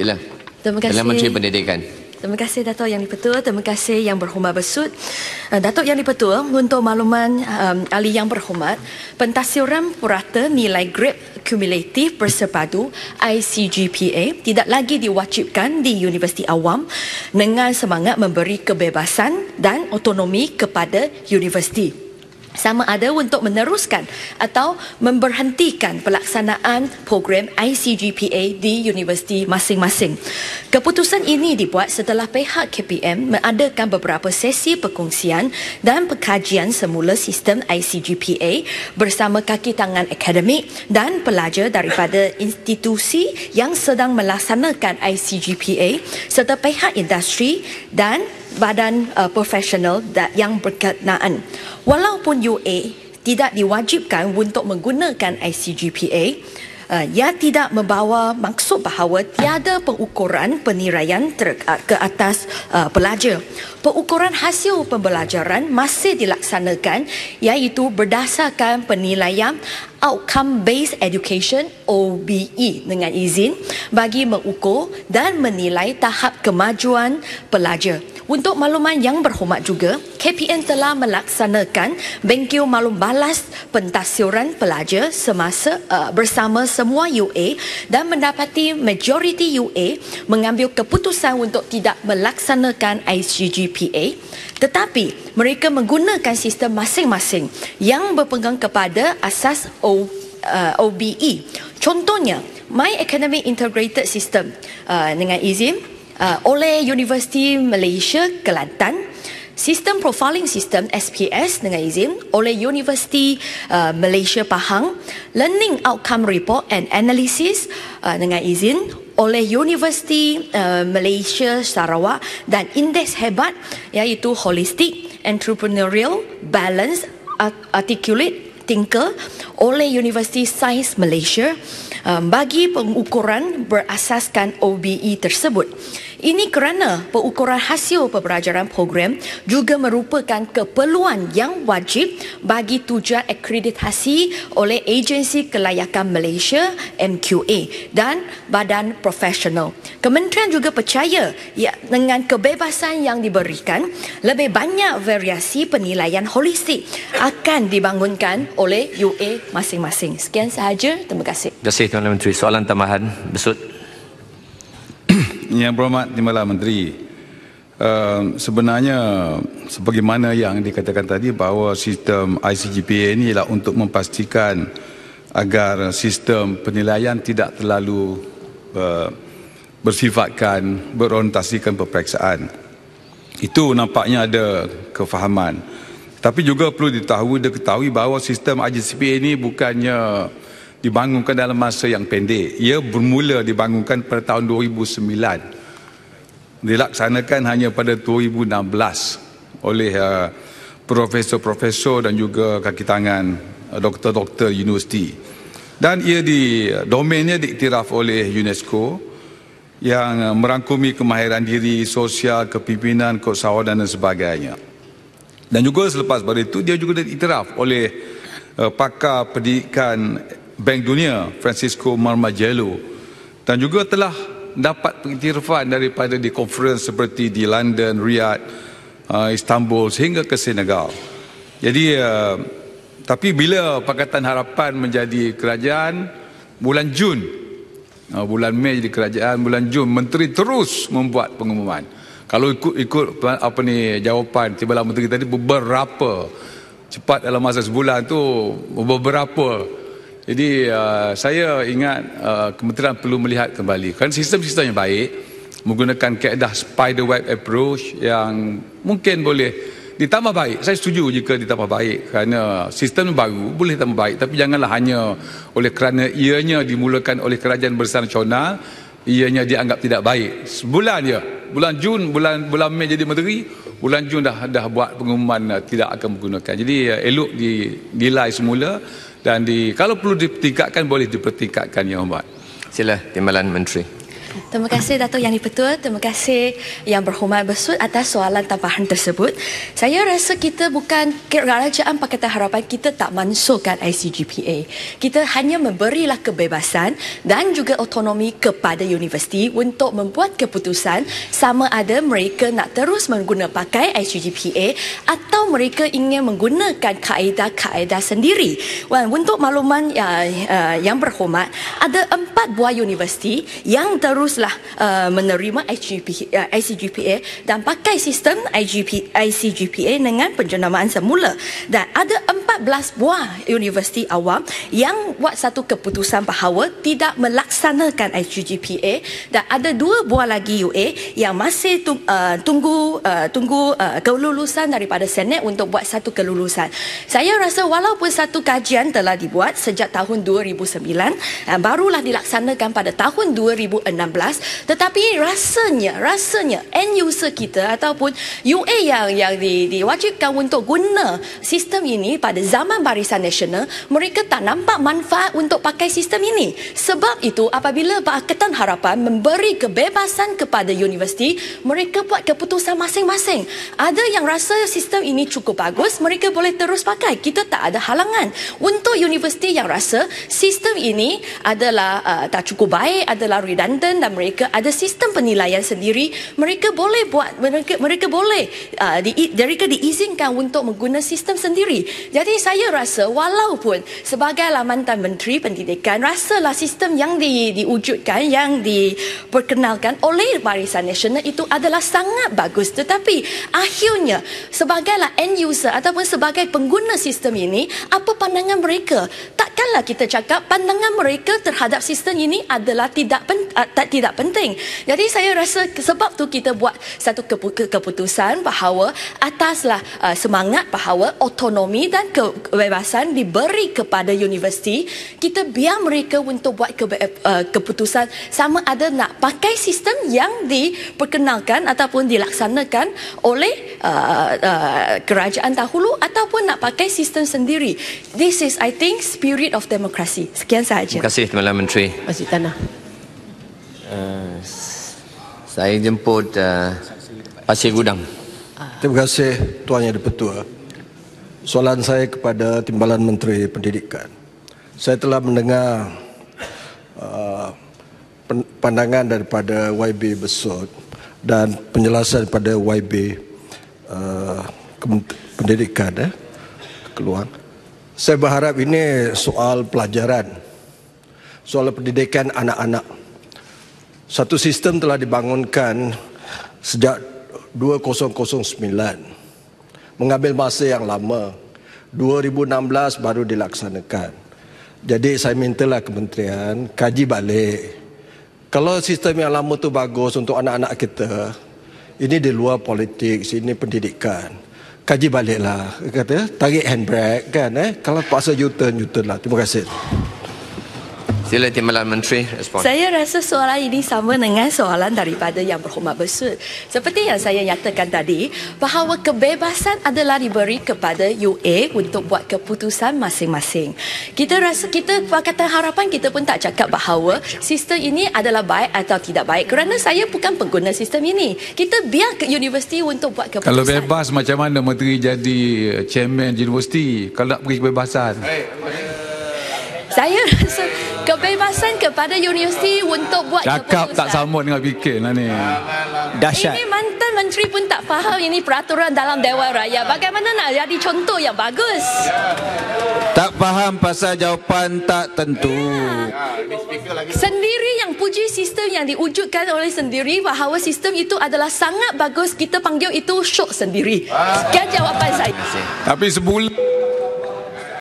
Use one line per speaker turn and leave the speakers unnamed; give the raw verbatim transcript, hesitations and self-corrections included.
Sila.
Terima kasih.
Perdana Menteri Pendidikan.
Terima kasih Datuk Yang di-Pertua, terima kasih Yang Berhormat Besut. Uh, Datuk Yang di-Pertua, untuk makluman um, ahli Yang Berhormat, pentasiran purata nilai grade kumulatif bersepadu I C G P A tidak lagi diwajibkan di universiti awam dengan semangat memberi kebebasan dan otonomi kepada universiti. Sama ada untuk meneruskan atau memberhentikan pelaksanaan program I C G P A di universiti masing-masing. Keputusan ini dibuat setelah pihak K P M mengadakan beberapa sesi perkongsian dan pengkajian semula sistem I C G P A bersama kaki tangan akademik dan pelajar daripada institusi yang sedang melaksanakan I C G P A serta pihak industri dan badan uh, profesional yang berkenaan. Walaupun U A tidak diwajibkan untuk menggunakan I C G P A, uh, ia tidak membawa maksud bahawa tiada pengukuran penilaian ter- ke atas uh, pelajar. Pengukuran hasil pembelajaran masih dilaksanakan iaitu berdasarkan penilaian Outcome Based Education O B E dengan izin bagi mengukur dan menilai tahap kemajuan pelajar. Untuk makluman Yang Berhormat juga, K P M telah melaksanakan bengkel maklum balas pentasiran pelajar semasa uh, bersama semua U A dan mendapati majoriti U A mengambil keputusan untuk tidak melaksanakan I C G P A, tetapi mereka menggunakan sistem masing-masing yang berpegang kepada asas O, uh, O B E. Contohnya, My Academic Integrated System uh, dengan izin Uh, oleh Universiti Malaysia Kelantan, Sistem Profiling System S P S dengan izin oleh Universiti uh, Malaysia Pahang, Learning Outcome Report and Analysis uh, dengan izin oleh Universiti uh, Malaysia Sarawak, dan Indeks Hebat iaitu Holistic, Entrepreneurial, Balance, Articulate, Thinker oleh Universiti Sains Malaysia um, bagi pengukuran berasaskan O B E tersebut. Ini kerana pengukuran hasil pembelajaran program juga merupakan keperluan yang wajib bagi tujuan akreditasi oleh Agensi Kelayakan Malaysia M Q A dan badan profesional. Kementerian juga percaya ya, dengan kebebasan yang diberikan, lebih banyak variasi penilaian holistik akan dibangunkan oleh U A masing-masing. Sekian sahaja. Terima kasih.
Terima kasih Tuan Menteri. Soalan tambahan, Besut.
Yang Berhormat Timbalan Menteri, uh, sebenarnya sebagaimana yang dikatakan tadi bahawa sistem I C G P A ini ialah untuk memastikan agar sistem penilaian tidak terlalu uh, bersifatkan berorientasikan peperiksaan. Itu nampaknya ada kefahaman. Tapi juga perlu diketahui, diketahui bahawa sistem I C G P A ini bukannya dibangunkan dalam masa yang pendek. Ia bermula dibangunkan pada tahun dua ribu sembilan. Dilaksanakan hanya pada dua ribu enam belas oleh uh, profesor-profesor dan juga kaki tangan uh, doktor-doktor universiti. Dan ia di domainnya diiktiraf oleh UNESCO yang uh, merangkumi kemahiran diri, sosial, kepimpinan, keusahawanan dan sebagainya. Dan juga selepas pada itu dia juga diiktiraf oleh uh, pakar pendidikan Bank Dunia Francisco Marmajello, dan juga telah dapat pengiktirafan daripada di conference seperti di London, Riyadh, uh, Istanbul sehingga ke Senegal. Jadi uh, tapi bila Pakatan Harapan menjadi kerajaan bulan Jun, uh, bulan Mei jadi kerajaan, bulan Jun menteri terus membuat pengumuman. Kalau ikut ikut apa ni jawapan Timbalan Menteri tadi, beberapa cepat dalam masa sebulan tu beberapa. Jadi uh, saya ingat uh, kementerian perlu melihat kembali kan sistem-sistem yang baik, menggunakan kaedah spiderweb approach yang mungkin boleh ditambah baik. Saya setuju jika ditambah baik kerana sistem baru boleh tambah baik, tapi janganlah hanya oleh kerana ianya dimulakan oleh kerajaan besar nasional ianya dianggap tidak baik. Sebulan je, bulan Jun, bulan bulan Mei jadi menteri, bulan Jun dah dah buat pengumuman uh, tidak akan menggunakan. Jadi uh, elok dinilai semula. Dan di, kalau perlu dipertingkatkan, boleh dipertingkatkan, Yang Hormat.
Sila Timbalan Menteri.
Terima kasih Datuk Yang di-Pertua. Terima kasih Yang Berhormat Besut atas soalan tambahan tersebut. Saya rasa kita bukan, Kerajaan Pakatan Harapan kita tak mansuhkan I C G P A. Kita hanya memberilah kebebasan dan juga autonomi kepada universiti untuk membuat keputusan sama ada mereka nak terus mengguna pakai I C G P A atau mereka ingin menggunakan kaedah-kaedah sendiri. Well, untuk makluman uh, uh, Yang Berhormat, ada empat buah universiti yang teruslah uh, menerima I C G P A dan pakai sistem I C G P A dengan penjenamaan semula, dan ada empat belas buah universiti awam yang buat satu keputusan bahawa tidak melaksanakan I C G P A, dan ada dua buah lagi U A yang masih tu, uh, tunggu uh, tunggu uh, kelulusan daripada Senat untuk buat satu kelulusan. Saya rasa walaupun satu kajian telah dibuat sejak tahun dua ribu sembilan, uh, barulah dilaksanakan pada tahun dua ribu enam belas, tetapi rasanya rasanya end user kita ataupun U A yang yang di, diwajibkan untuk guna sistem ini pada zaman Barisan Nasional, mereka tak nampak manfaat untuk pakai sistem ini. Sebab itu apabila Pakatan Harapan memberi kebebasan kepada universiti, mereka buat keputusan masing-masing. Ada yang rasa sistem ini cukup bagus, mereka boleh terus pakai. Kita tak ada halangan. Untuk universiti yang rasa sistem ini adalah uh, tak cukup baik, adalah redundant dan mereka ada sistem penilaian sendiri, mereka boleh buat, mereka mereka boleh uh, di, mereka diizinkan untuk menggunakan sistem sendiri. Jadi saya rasa walaupun sebagai mantan Menteri Pendidikan, rasalah sistem yang di, diwujudkan, yang diperkenalkan oleh Barisan Nasional itu adalah sangat bagus, tetapi akhirnya sebagailah end user ataupun sebagai pengguna sistem ini, apa pandangan mereka? Takkanlah kita cakap pandangan mereka terhadap sistem ini adalah tidak pen, uh, tak, tidak penting. Jadi saya rasa sebab tu kita buat satu keputusan bahawa ataslah uh, semangat bahawa autonomi dan kebebasan diberi kepada universiti, kita biar mereka untuk buat ke, uh, keputusan sama ada nak pakai sistem yang diperkenalkan ataupun dilaksanakan oleh uh, uh, kerajaan dahulu ataupun nak pakai sistem sendiri. This is, I think, spirit of democracy. Sekian sahaja.
Terima kasih Timbalan Menteri.
Masjid Tanah.
Uh, saya jemput uh, Pasir Gudang.
Terima kasih Tuan Yang di-Pertua. Soalan saya kepada Timbalan Menteri Pendidikan. Saya telah mendengar uh, pandangan daripada Y B Besut dan penjelasan daripada Y B uh, Pendidikan eh, keluar. Saya berharap ini soal pelajaran, soal pendidikan anak-anak. Satu sistem telah dibangunkan sejak dua ribu sembilan, mengambil masa yang lama. dua ribu enam belas baru dilaksanakan. Jadi saya mintalah kementerian kaji balik. Kalau sistem yang lama tu bagus untuk anak-anak kita, ini di luar politik, ini pendidikan. Kaji baliklah, kata tarik handbrake kan eh. Kalau paksa U-turn, U-turn lah. Terima kasih.
Sila Timbalan Menteri respon.
Saya rasa soalan ini sama dengan soalan daripada Yang Berhormat Besut. Seperti yang saya nyatakan tadi, bahawa kebebasan adalah diberi kepada U A untuk buat keputusan masing-masing. Kita rasa, kita Pakatan Harapan kita pun tak cakap bahawa sistem ini adalah baik atau tidak baik, kerana saya bukan pengguna sistem ini. Kita biar ke universiti untuk buat keputusan.
Kalau bebas, macam mana Menteri jadi chairman universiti kalau nak beri kebebasan?
Saya rasa kebebasan kepada universiti untuk buat
Cakap
keputusan.
tak sama dengan fikir lah ni.
Dahsyat.
Ini mantan menteri pun tak faham ini peraturan dalam Dewan Raya. Bagaimana nak jadi contoh yang bagus?
Tak faham pasal jawapan tak tentu.
Sendiri yang puji sistem yang diwujudkan oleh sendiri bahawa sistem itu adalah sangat bagus. Kita panggil itu syok sendiri. Sekian jawapan saya.
Tapi sebulan